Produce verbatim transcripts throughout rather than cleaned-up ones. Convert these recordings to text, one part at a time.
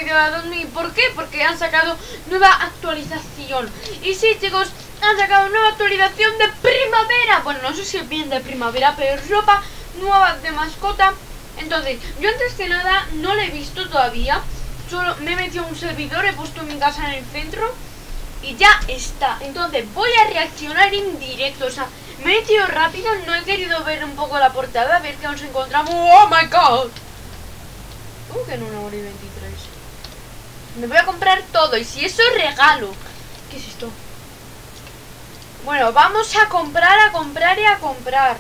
a dormir. ¿Por qué? Porque han sacado nueva actualización. Y sí, chicos, han sacado nueva actualización de primavera. Bueno, no sé si es bien de primavera, pero es ropa nueva de mascota. Entonces, yo antes que nada no la he visto todavía. Solo me he metido a un servidor, he puesto mi casa en el centro y ya está. Entonces voy a reaccionar en directo. O sea, me he metido rápido, no he querido ver un poco la portada, a ver qué nos encontramos. ¡Oh, my God! ¿Cómo que en una hora y veintitrés? Me voy a comprar todo, y si eso es regalo. ¿Qué es esto? Bueno, vamos a comprar, a comprar y a comprar.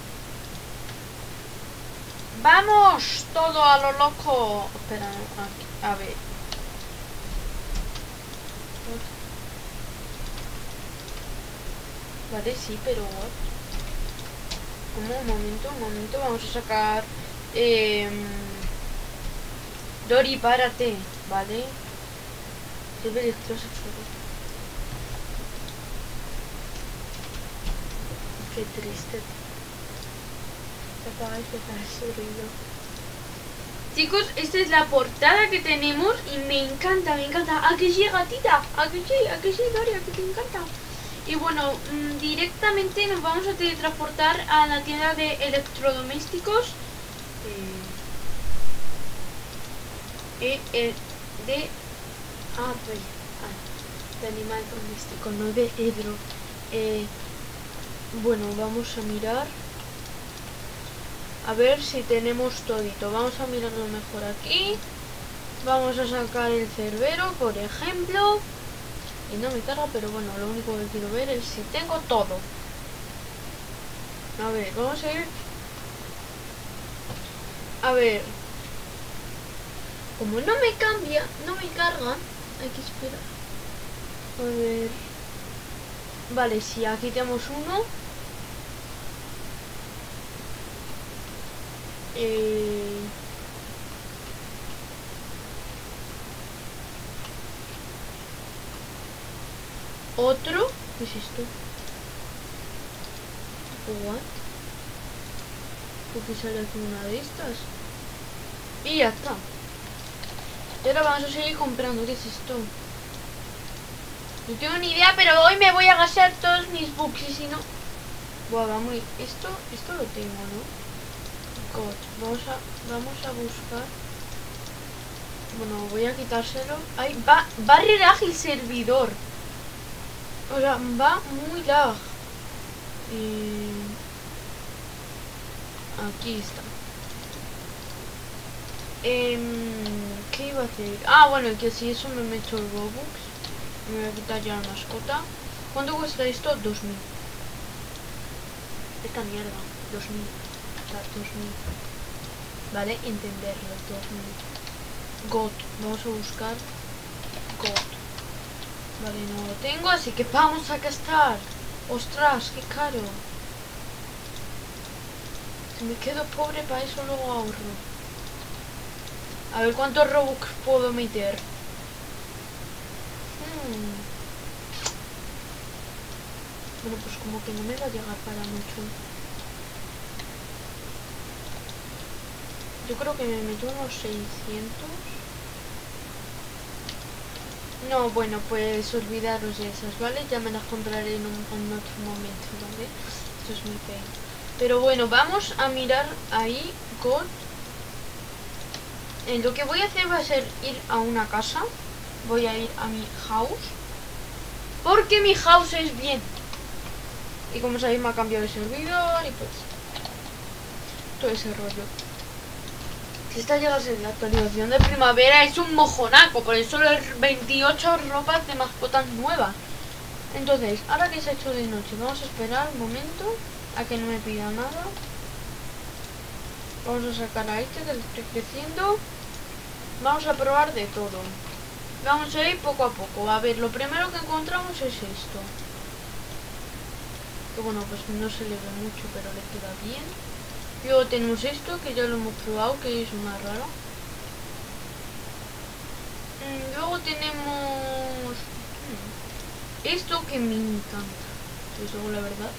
Vamos, todo a lo loco. Espera, aquí, a ver. Vale, sí, pero what? ¿Cómo? Un momento, un momento, vamos a sacar eh, Dori, párate, ¿vale? Debe de qué triste. Chicos, esta es la portada que tenemos y me encanta, me encanta. ¿A que sí, gatita? ¿A que sí? ¿A que sí, Dori? ¿A que te encanta? Y bueno, mmm, directamente nos vamos a teletransportar a la tienda de electrodomésticos. Eh, eh, de... Ah, pues... Ah, de animal doméstico, no de hidro. Eh, bueno, vamos a mirar. A ver si tenemos todito. Vamos a mirarlo mejor aquí. Vamos a sacar el cerbero, por ejemplo. Y no me carga, pero bueno, lo único que quiero ver es si tengo todo. A ver, vamos a ir. A ver. Como no me cambia, no me carga, hay que esperar. A ver. Vale, sí, aquí tenemos uno. Eh... Otro. ¿Qué es esto? What? ¿Por qué sale aquí una de estas? Y ya está. Y ahora vamos a seguir comprando. ¿Qué es esto? No tengo ni idea, pero hoy me voy a gastar todos mis bucks y si no... Buah, vamos. Esto, esto lo tengo, ¿no? God. Vamos a, vamos a buscar. Bueno, voy a quitárselo. Ay, va, va re lag el servidor. O sea, va muy lag. Eh, aquí está. Eh, ¿Qué iba a hacer? Ah, bueno, que si eso me meto el Robux. Me voy a quitar ya la mascota. ¿Cuánto cuesta esto? dos mil. Esta mierda. dos mil. dos mil. Vale, entenderlo. dos mil. God. Vamos a buscar God. Vale, no lo tengo, así que vamos a gastar. Ostras, qué caro. Si me quedo pobre, para eso luego ahorro. A ver cuántos Robux puedo meter. Hmm. Bueno, pues como que no me va a llegar para mucho. Yo creo que me meto unos seiscientos. No, bueno, pues olvidaros de esas, ¿vale? Ya me las compraré en, un, en otro momento, ¿vale? Esto es muy feo. Pero bueno, vamos a mirar ahí, God. Eh, lo que voy a hacer va a ser ir a una casa. Voy a ir a mi house. Porque mi house es bien. Y como sabéis me ha cambiado el servidor y pues... todo ese rollo. Si esta llega a ser la actualización de primavera es un mojonaco, por eso solo veintiocho ropas de mascotas nuevas. Entonces, ahora que se ha hecho de noche, vamos a esperar un momento a que no me pida nada. Vamos a sacar a este que le estoy creciendo. Vamos a probar de todo. Vamos a ir poco a poco. A ver, lo primero que encontramos es esto. Que bueno, pues no se le ve mucho, pero le queda bien. Luego tenemos esto, que ya lo hemos probado, que es más raro. Luego tenemos esto que me encanta. Pues luego la verdad.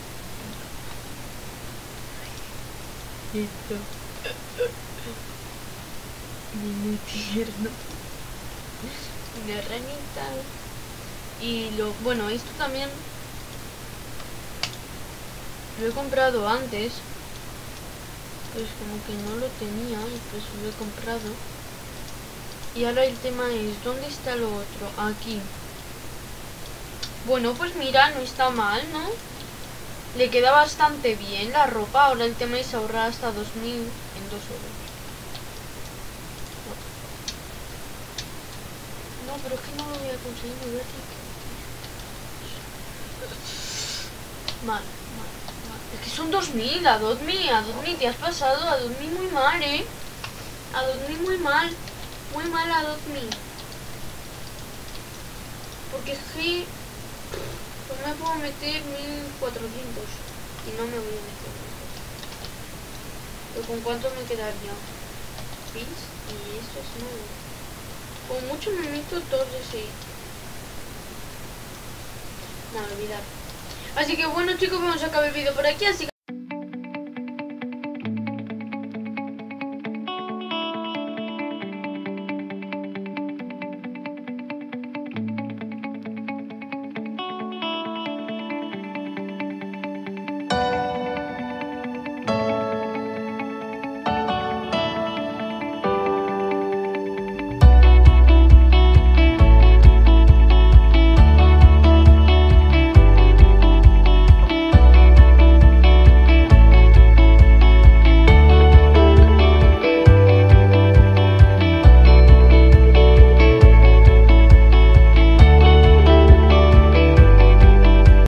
Esto. Muy tierno. de renitas. Y lo, bueno, esto también lo he comprado antes, pues como que no lo tenía y pues lo he comprado. Y ahora el tema es, ¿dónde está lo otro? Aquí. Bueno, pues mira, no está mal, ¿no? Le queda bastante bien la ropa. Ahora el tema es ahorrar hasta dos mil en dos euros. No, pero es que no lo voy a conseguir, me voy a tener que... Mal, mal, mal. Es que son dos mil, a dos mil, a dos mil, te has pasado, a dos mil muy mal, ¿eh? A dos mil muy mal, muy mal a dos mil. Porque es que... pues me puedo meter mil cuatrocientos y no me voy a meter. ¿Pero con cuánto me quedaría? Pins y esto es nuevo. Con mucho me meto dos de seis. Nada, olvidar. Así que bueno chicos, vamos a acabar el vídeo por aquí, así que